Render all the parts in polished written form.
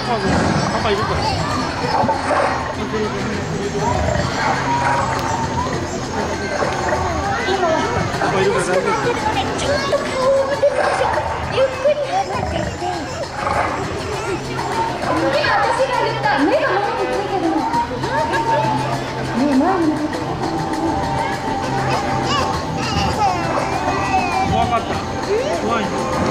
パパいるから。パパいるから大丈夫。 ちょっと顔を見てください。ゆっくり離ってきて。私が言った目が前についてるの。目前に。 怖かった。怖いの。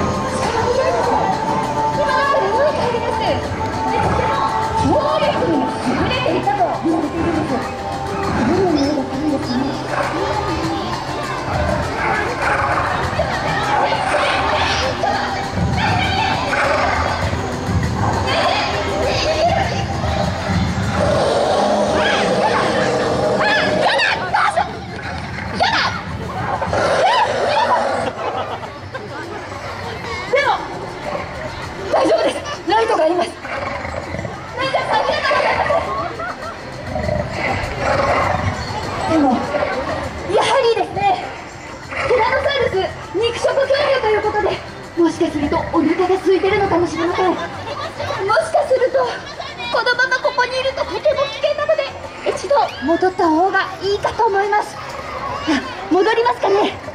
今なんか眠い帰りです。聴力に優れていたと言われているんです。どのような絵が来るんですかね。大丈夫です。ライトがあります。なんか先ほどでも、やはりですね、ティラノサウルス肉食恐竜ということで、もしかするとお腹が空いてるのかもしれません。もしかするとこのままここにいるととても危険なので、一度戻った方がいいかと思います。戻りますかね。